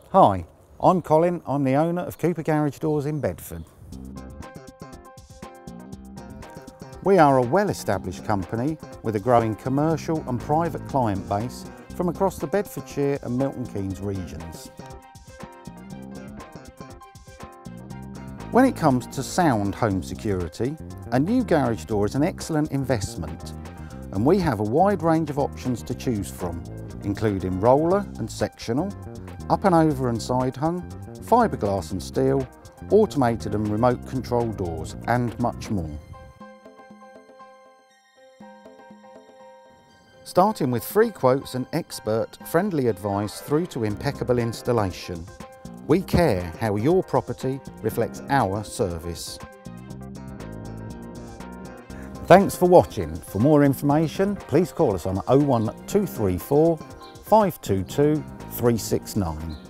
Hi, I'm Colin. I'm the owner of Cooper Garage Doors in Bedford. We are a well-established company with a growing commercial and private client base from across the Bedfordshire and Milton Keynes regions. When it comes to sound home security, a new garage door is an excellent investment, and we have a wide range of options to choose from, including roller and sectional, up and over and side hung, fiberglass and steel, automated and remote control doors, and much more. Starting with free quotes and expert friendly advice through to impeccable installation, we care how your property reflects our service. Thanks for watching. For more information, please call us on 01234 522 369.